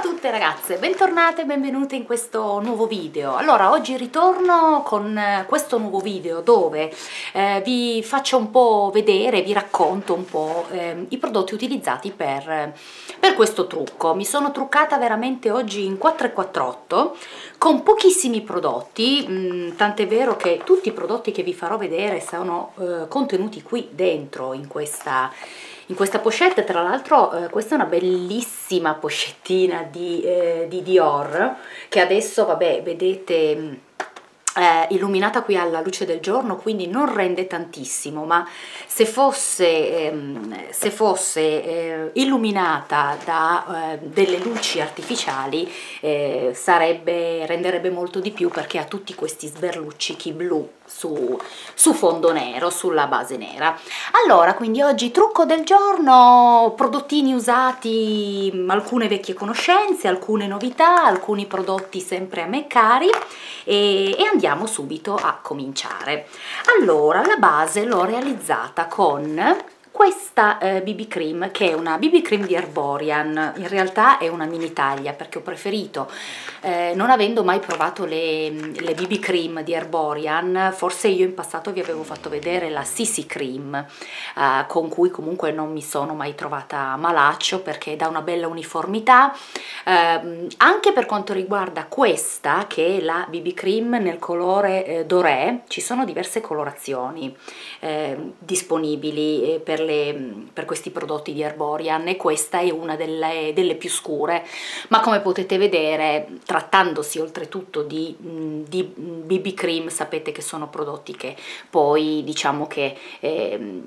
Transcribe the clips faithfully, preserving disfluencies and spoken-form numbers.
tutte ragazze, bentornate e benvenute in questo nuovo video. Allora, oggi ritorno con questo nuovo video dove eh, vi faccio un po' vedere, vi racconto un po' eh, i prodotti utilizzati per, per questo trucco. Mi sono truccata veramente oggi in quattro e quarantotto con pochissimi prodotti, mh, tant'è vero che tutti i prodotti che vi farò vedere sono eh, contenuti qui dentro in questa in questa pochette. Tra l'altro eh, questa è una bellissima pochettina di, eh, di Dior, che adesso vabbè vedete eh, illuminata qui alla luce del giorno, quindi non rende tantissimo, ma se fosse, ehm, se fosse eh, illuminata da eh, delle luci artificiali eh, sarebbe, renderebbe molto di più, perché ha tutti questi sberluccichi blu su, su fondo nero, sulla base nera. Allora, quindi oggi trucco del giorno, prodottini usati, alcune vecchie conoscenze, alcune novità, alcuni prodotti sempre a me cari, e, e andiamo subito a cominciare. Allora, la base l'ho realizzata con questa eh, B B cream, che è una B B cream di Herborian. In realtà è una mini taglia, perché ho preferito, eh, non avendo mai provato le, le B B cream di Herborian, forse io in passato vi avevo fatto vedere la C C cream, eh, con cui comunque non mi sono mai trovata malaccio, perché dà una bella uniformità. Eh, anche per quanto riguarda questa, che è la B B cream nel colore eh, doré, ci sono diverse colorazioni eh, disponibili eh, per Le, per questi prodotti di Herborian, e questa è una delle, delle più scure, ma come potete vedere, trattandosi oltretutto di, di B B cream, sapete che sono prodotti che poi diciamo che eh,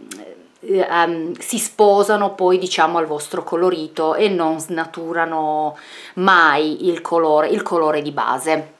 Um, si sposano poi diciamo al vostro colorito e non snaturano mai il colore, il colore di base.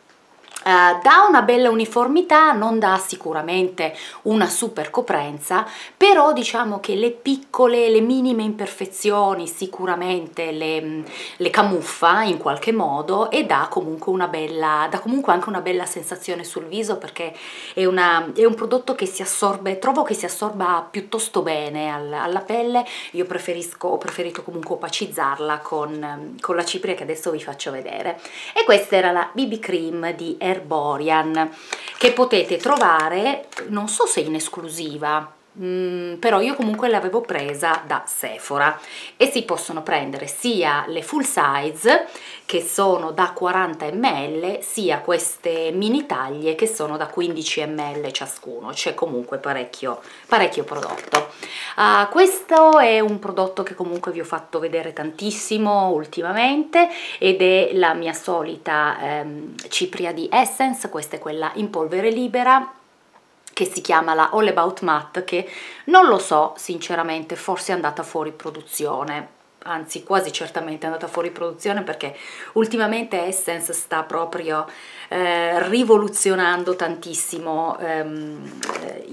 Uh, dà una bella uniformità, non dà sicuramente una super coprenza, però diciamo che le piccole, le minime imperfezioni sicuramente le, le camuffa in qualche modo, e dà comunque una bella, dà comunque anche una bella sensazione sul viso, perché è, una, è un prodotto che si assorbe, trovo che si assorba piuttosto bene al, alla pelle. Io preferisco, ho preferito comunque opacizzarla con, con la cipria che adesso vi faccio vedere. E questa era la B B cream di Herborian, che potete trovare, non so se in esclusiva, mm, però io comunque l'avevo presa da Sephora, e si possono prendere sia le full size, che sono da quaranta millilitri, sia queste mini taglie che sono da quindici millilitri ciascuno. C'è comunque parecchio, parecchio prodotto. Uh, questo è un prodotto che comunque vi ho fatto vedere tantissimo ultimamente, ed è la mia solita ehm, cipria di Essence. Questa è quella in polvere libera, che si chiama la All About Matte, che non lo so sinceramente, forse è andata fuori produzione, anzi quasi certamente è andata fuori produzione, perché ultimamente Essence sta proprio eh, rivoluzionando tantissimo ehm,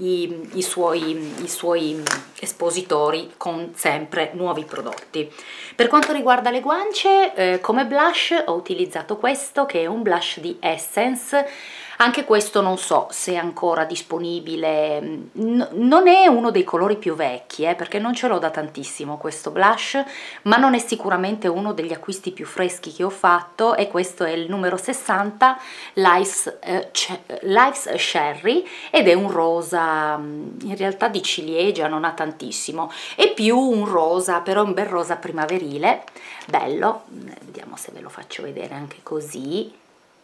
i, i, suoi, i suoi espositori con sempre nuovi prodotti. Per quanto riguarda le guance, eh, come blush ho utilizzato questo, che è un blush di Essence. Anche questo non so se è ancora disponibile, N non è uno dei colori più vecchi, eh, perché non ce l'ho da tantissimo questo blush, ma non è sicuramente uno degli acquisti più freschi che ho fatto, e questo è il numero sessanta, Life's, eh, Life's Cherry, ed è un rosa, in realtà di ciliegia, non ha tantissimo, è più un rosa, però un bel rosa primaverile, bello. Vediamo se ve lo faccio vedere anche così.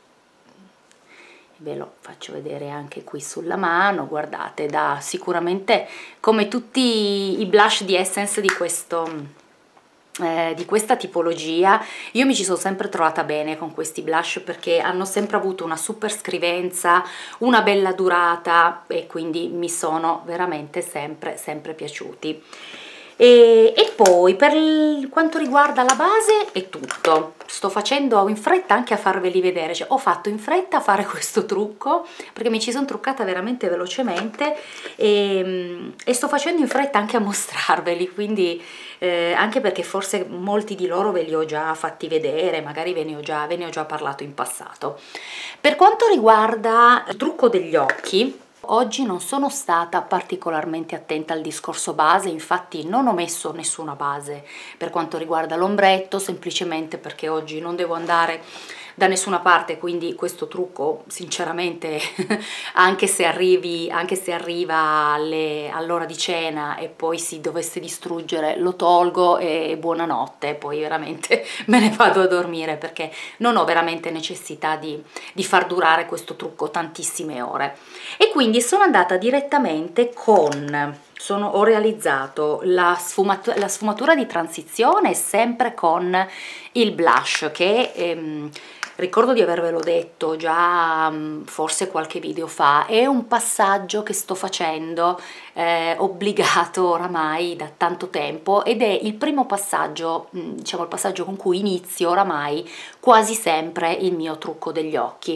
Ve lo faccio vedere anche qui sulla mano, guardate, da sicuramente, come tutti i blush di Essence di questo eh, di questa tipologia, io mi ci sono sempre trovata bene con questi blush, perché hanno sempre avuto una super scrivenza, una bella durata, e quindi mi sono veramente sempre sempre piaciuti. E, e poi per quanto riguarda la base è tutto. Sto facendo in fretta anche a farveli vedere, cioè ho fatto in fretta a fare questo trucco, perché mi ci sono truccata veramente velocemente, e, e sto facendo in fretta anche a mostrarveli, quindi eh, anche perché forse molti di loro ve li ho già fatti vedere, magari ve ne ho già, ve ne ho già parlato in passato. Per quanto riguarda il trucco degli occhi, Oggi non sono stata particolarmente attenta al discorso base, infatti non ho messo nessuna base per quanto riguarda l'ombretto, semplicemente perché oggi non devo andare da nessuna parte, quindi questo trucco sinceramente anche se arrivi anche se arriva all'ora di cena e poi si dovesse distruggere, lo tolgo e buonanotte, poi veramente me ne vado a dormire perché non ho veramente necessità di, di far durare questo trucco tantissime ore. E quindi sono andata direttamente con Sono, ho realizzato la, sfumat la sfumatura di transizione sempre con il blush che ehm, ricordo di avervelo detto già forse qualche video fa, è un passaggio che sto facendo eh, obbligato oramai da tanto tempo ed è il primo passaggio, diciamo il passaggio con cui inizio oramai quasi sempre il mio trucco degli occhi.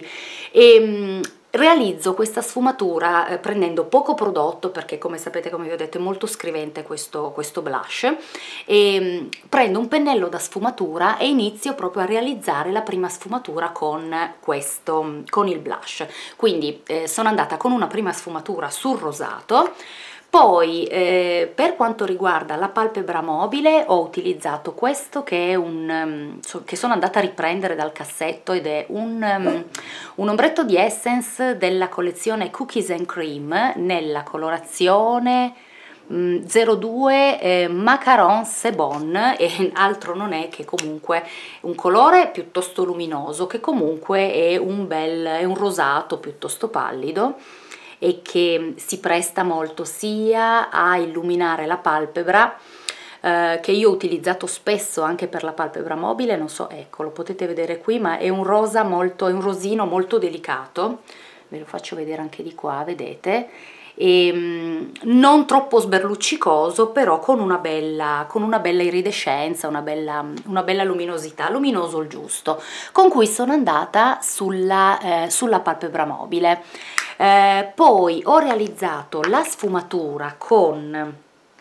E, realizzo questa sfumatura eh, prendendo poco prodotto perché come sapete, come vi ho detto, è molto scrivente questo, questo blush, e mh, prendo un pennello da sfumatura e inizio proprio a realizzare la prima sfumatura con questo, con il blush. Quindi eh, sono andata con una prima sfumatura sul rosato. Poi eh, per quanto riguarda la palpebra mobile ho utilizzato questo che è un um, so, che sono andata a riprendere dal cassetto ed è un, um, un ombretto di Essence della collezione Cookies and Cream nella colorazione um, zero due eh, Macaron C'est Bon, e altro non è che comunque un colore piuttosto luminoso che comunque è un bel è un rosato piuttosto pallido e che si presta molto sia a illuminare la palpebra, eh, che io ho utilizzato spesso anche per la palpebra mobile, non so, ecco, lo potete vedere qui, ma è un rosa molto, è un rosino molto delicato, ve lo faccio vedere anche di qua, vedete, e mh, non troppo sberluccicoso, però con una bella, con una bella iridescenza, una bella, una bella luminosità, luminoso il giusto, con cui sono andata sulla, eh, sulla palpebra mobile. Eh, poi ho realizzato la sfumatura con,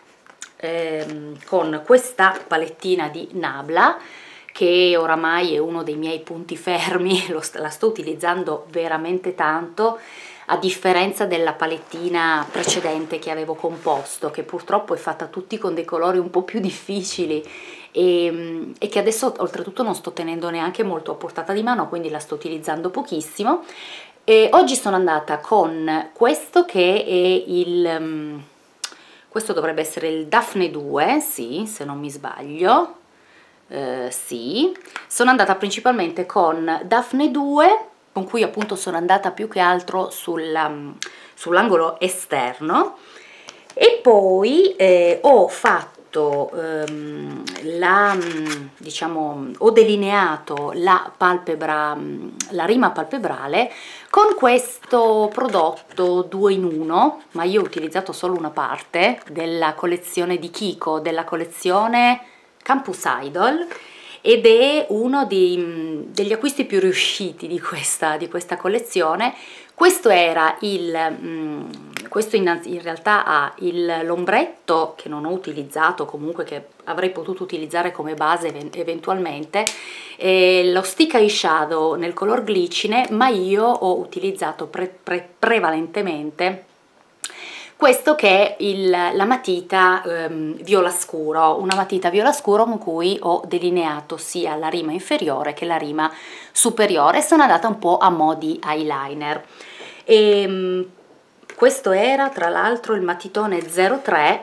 ehm, con questa palettina di Nabla che oramai è uno dei miei punti fermi, lo, la sto utilizzando veramente tanto, a differenza della palettina precedente che avevo composto, che purtroppo è fatta tutti con dei colori un po' più difficili e, e che adesso oltretutto non sto tenendo neanche molto a portata di mano, quindi la sto utilizzando pochissimo. E oggi sono andata con questo che è il, um, questo dovrebbe essere il Daphne due, sì, se non mi sbaglio, uh, sì, sono andata principalmente con Daphne due, con cui appunto sono andata più che altro um, sull'angolo esterno, e poi eh, ho fatto Um, la, diciamo, ho delineato la palpebra, la rima palpebrale con questo prodotto due in uno, ma io ho utilizzato solo una parte della collezione di Kiko, della collezione Campus Idol, ed è uno dei, degli acquisti più riusciti di questa, di questa collezione. Questo era il, mh, questo in, in realtà ha l'ombretto che non ho utilizzato, comunque che avrei potuto utilizzare come base eventualmente, eh, lo stick eyeshadow nel color glicine, ma io ho utilizzato pre, pre, prevalentemente questo che è il, la matita ehm, viola scuro, una matita viola scuro con cui ho delineato sia la rima inferiore che la rima superiore, sono andata un po' a mo' di eyeliner. E, mh, questo era tra l'altro il matitone zero tre,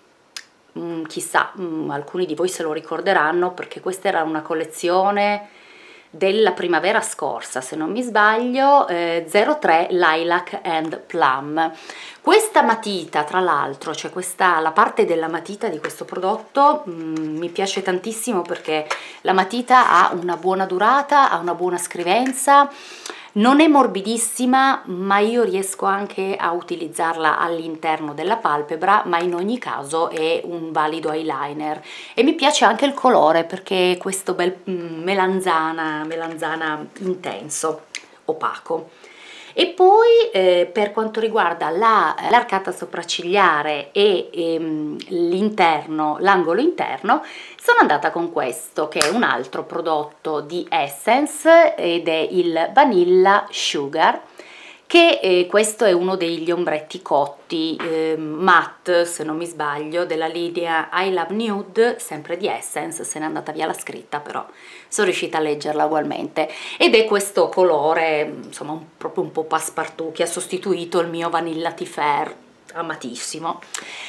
mh, chissà, mh, alcuni di voi se lo ricorderanno perché questa era una collezione della primavera scorsa, se non mi sbaglio, eh, zero tre Lilac and Plum. Questa matita, tra l'altro, cioè questa, la parte della matita di questo prodotto mh, mi piace tantissimo perché la matita ha una buona durata, ha una buona scrivenza, non è morbidissima, ma io riesco anche a utilizzarla all'interno della palpebra, ma in ogni caso è un valido eyeliner. E mi piace anche il colore perché è questo bel melanzana, melanzana intenso, opaco. E poi eh, per quanto riguarda l'arcata sopraccigliare e ehm, l'interno, l'angolo interno, sono andata con questo che è un altro prodotto di Essence ed è il Vanilla Sugar, che eh, questo è uno degli ombretti cotti eh, matte, se non mi sbaglio, della linea I Love Nude, sempre di Essence. Se n'è andata via la scritta, però sono riuscita a leggerla ugualmente, ed è questo colore, insomma, un, proprio un po' passepartout, che ha sostituito il mio Vanilla Fair, amatissimo.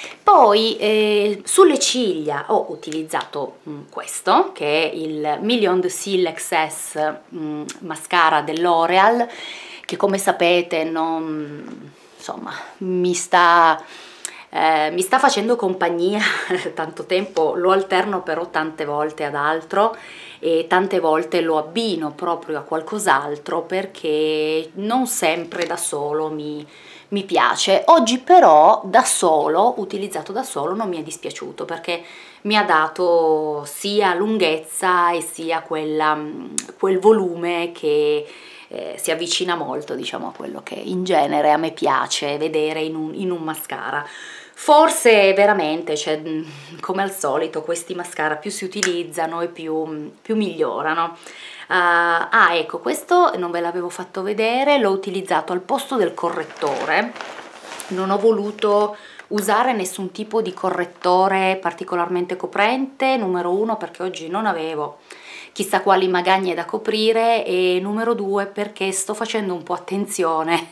Poi eh, sulle ciglia ho utilizzato mh, questo, che è il Million de Cils X S mh, mascara dell'Oreal, che come sapete non, insomma, mi sta, eh, mi sta facendo compagnia tanto tempo. Lo alterno però tante volte ad altro, e tante volte lo abbino proprio a qualcos'altro, perché non sempre da solo mi, mi piace. Oggi però da solo, utilizzato da solo, non mi è dispiaciuto, perché mi ha dato sia lunghezza e sia quella, quel volume che eh, si avvicina molto, diciamo, a quello che in genere a me piace vedere in un, in un mascara. Forse veramente, cioè, come al solito, questi mascara più si utilizzano e più, più migliorano. Uh, ah, ecco, questo non ve l'avevo fatto vedere, l'ho utilizzato al posto del correttore. Non ho voluto usare nessun tipo di correttore particolarmente coprente, numero uno perché oggi non avevo chissà quali magagne da coprire, e numero due perché sto facendo un po' attenzione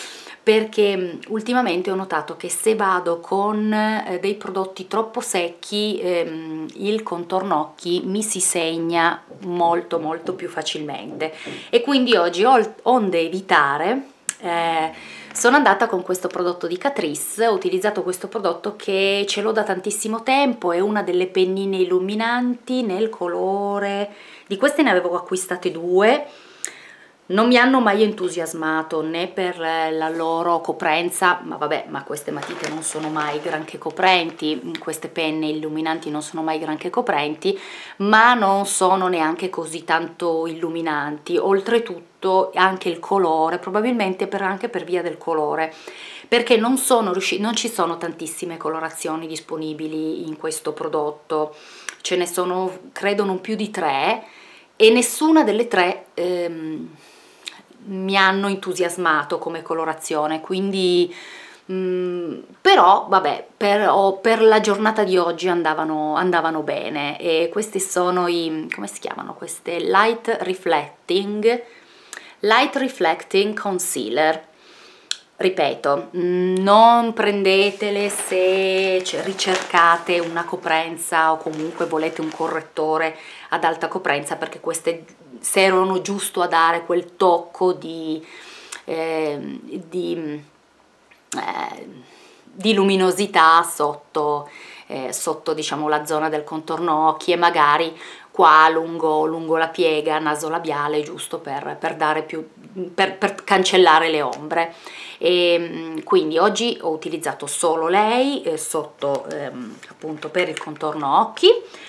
perché ultimamente ho notato che se vado con eh, dei prodotti troppo secchi ehm, il contorno occhi mi si segna molto molto più facilmente, e quindi oggi, onde evitare, eh, sono andata con questo prodotto di Catrice. Ho utilizzato questo prodotto che ce l'ho da tantissimo tempo, è una delle pennine illuminanti nel colore, di queste ne avevo acquistate due. Non mi hanno mai entusiasmato né per la loro coprenza, ma vabbè, ma queste matite non sono mai granché coprenti, queste penne illuminanti non sono mai granché coprenti, ma non sono neanche così tanto illuminanti. Oltretutto anche il colore, probabilmente per, anche per via del colore, perché non sono riusciti, non ci sono tantissime colorazioni disponibili in questo prodotto, ce ne sono credo non più di tre, e nessuna delle tre ehm, mi hanno entusiasmato come colorazione, quindi mh, però vabbè, per, oh, per la giornata di oggi andavano, andavano bene. E questi sono i, come si chiamano queste? Light Reflecting Light Reflecting Concealer. Ripeto, non prendetele se ricercate una coprenza o comunque volete un correttore ad alta coprenza, perché queste servono giusto a dare quel tocco di, eh, di, eh, di luminosità sotto, eh, sotto diciamo la zona del contorno occhi, e magari qua lungo, lungo la piega nasolabiale, giusto per, per dare più, per, per cancellare le ombre. E quindi oggi ho utilizzato solo lei eh, sotto ehm, appunto per il contorno occhi.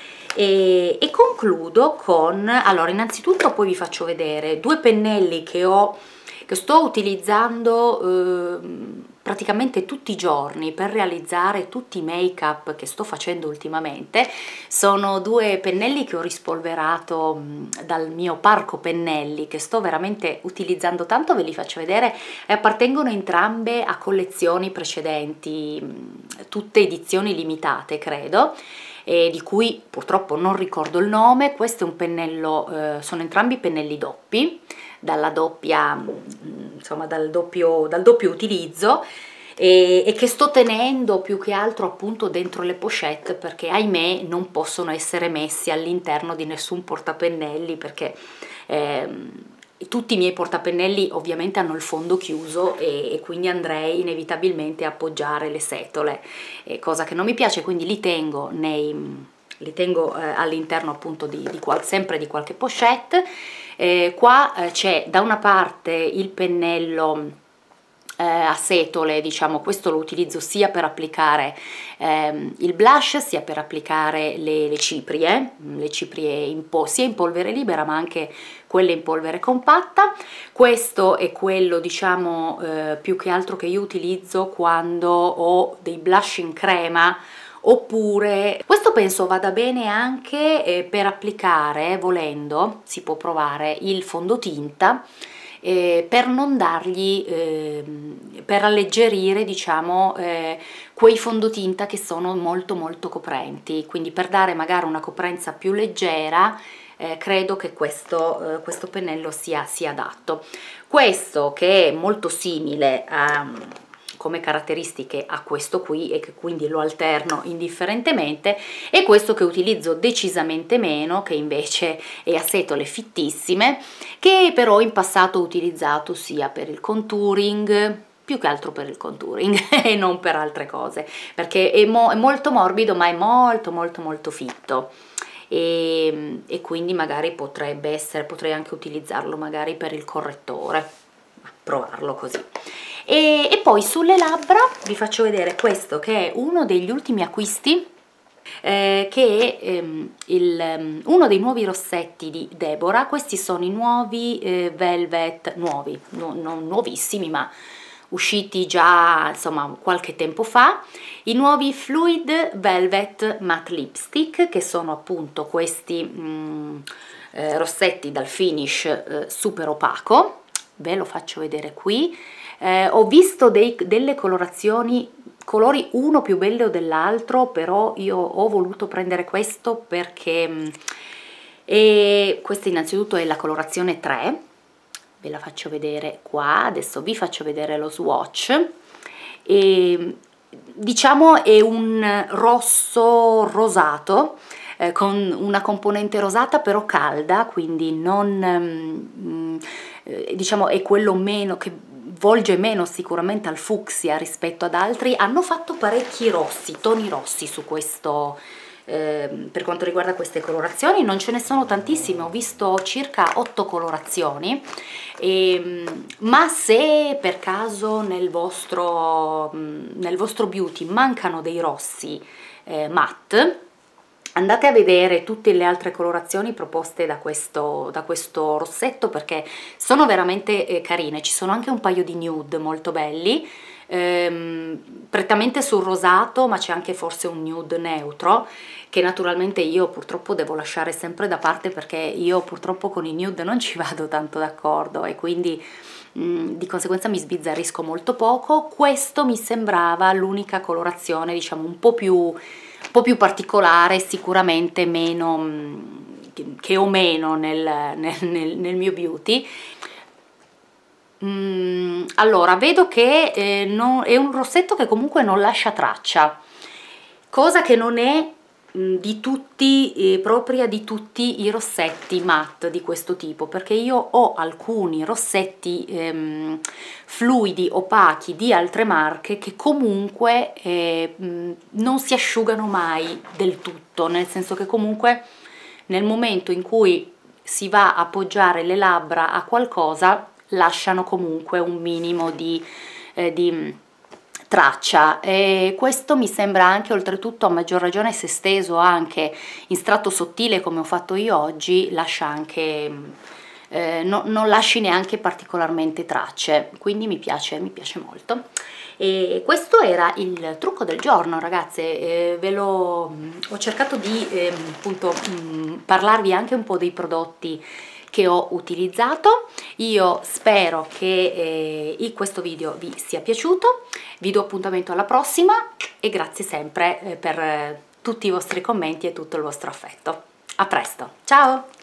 E, e concludo con, allora, innanzitutto poi vi faccio vedere due pennelli che ho, che sto utilizzando eh, praticamente tutti i giorni per realizzare tutti i make up che sto facendo ultimamente. Sono due pennelli che ho rispolverato mh, dal mio parco pennelli, che sto veramente utilizzando tanto, ve li faccio vedere, e appartengono entrambe a collezioni precedenti, mh, tutte edizioni limitate credo, e di cui purtroppo non ricordo il nome. Questo è un pennello, eh, sono entrambi pennelli doppi, dalla doppia, insomma dal doppio, dal doppio utilizzo, e, e che sto tenendo più che altro appunto dentro le pochette, perché ahimè non possono essere messi all'interno di nessun portapennelli, perché ehm, tutti i miei portapennelli ovviamente hanno il fondo chiuso, e, e quindi andrei inevitabilmente a appoggiare le setole, eh, cosa che non mi piace, quindi li tengo nei li tengo eh, all'interno appunto di, di qual, sempre di qualche pochette. Eh, qua eh, c'è da una parte il pennello eh, a setole, diciamo, questo lo utilizzo sia per applicare ehm, il blush, sia per applicare le, le ciprie, le ciprie in po sia in polvere libera ma anche quelle in polvere compatta. Questo è quello, diciamo, eh, più che altro che io utilizzo quando ho dei blush in crema, oppure questo penso vada bene anche eh, per applicare, volendo si può provare il fondotinta, eh, per non dargli, eh, per alleggerire, diciamo, eh, quei fondotinta che sono molto molto coprenti, quindi per dare magari una coprenza più leggera. Eh, credo che questo, eh, questo pennello sia, sia adatto. Questo, che è molto simile a, come caratteristiche a questo qui, e che quindi lo alterno indifferentemente, e questo che utilizzo decisamente meno, che invece è a setole fittissime, che però in passato ho utilizzato sia per il contouring, più che altro per il contouring e non per altre cose, perché è, mo è molto morbido, ma è molto molto molto fitto. E, e quindi magari potrebbe essere, potrei anche utilizzarlo magari per il correttore, provarlo così. E, e poi sulle labbra vi faccio vedere questo, che è uno degli ultimi acquisti, eh, che è ehm, il, um, uno dei nuovi rossetti di Deborah. Questi sono i nuovi eh, Velvet, nuovi, no, non nuovissimi, ma usciti già insomma qualche tempo fa, i nuovi Fluid Velvet Matte Lipstick, che sono appunto questi mh, eh, rossetti dal finish eh, super opaco. Ve lo faccio vedere qui. Eh, ho visto dei, delle colorazioni, colori uno più bello dell'altro, però io ho voluto prendere questo perché mh, e questa innanzitutto è la colorazione tre. Ve la faccio vedere qua, adesso vi faccio vedere lo swatch. E diciamo è un rosso rosato, eh, con una componente rosata però calda, quindi non mm, eh, diciamo è quello meno che volge meno sicuramente al fucsia rispetto ad altri. Hanno fatto parecchi rossi, toni rossi su questo. Eh, per quanto riguarda queste colorazioni non ce ne sono tantissime, ho visto circa otto colorazioni, e, ma se per caso nel vostro, nel vostro beauty mancano dei rossi eh, matte, andate a vedere tutte le altre colorazioni proposte da questo, da questo rossetto, perché sono veramente eh, carine. Ci sono anche un paio di nude molto belli, ehm, prettamente sul rosato, ma c'è anche forse un nude neutro, che naturalmente io purtroppo devo lasciare sempre da parte, perché io purtroppo con i nude non ci vado tanto d'accordo, e quindi mh, di conseguenza mi sbizzarrisco molto poco. Questo mi sembrava l'unica colorazione, diciamo, un po' più, un po' più particolare, sicuramente meno, mh, che ho meno nel, nel, nel, nel mio beauty. Mm, allora, vedo che eh, no, è un rossetto che comunque non lascia traccia, cosa che non è mh, di tutti, eh, propria di tutti i rossetti matte di questo tipo, perché io ho alcuni rossetti ehm, fluidi, opachi di altre marche, che comunque eh, mh, non si asciugano mai del tutto, nel senso che comunque nel momento in cui si va a appoggiare le labbra a qualcosa lasciano comunque un minimo di, eh, di traccia, e questo mi sembra anche, oltretutto, a maggior ragione se steso anche in strato sottile come ho fatto io oggi, lascia anche eh, no, non lasci neanche particolarmente tracce, quindi mi piace, mi piace molto. E questo era il trucco del giorno, ragazze. Eh, ve lo ho cercato di eh, appunto mh, parlarvi anche un po' dei prodotti che ho utilizzato. Io spero che eh, questo video vi sia piaciuto, vi do appuntamento alla prossima e grazie sempre eh, per eh, tutti i vostri commenti e tutto il vostro affetto. A presto, ciao!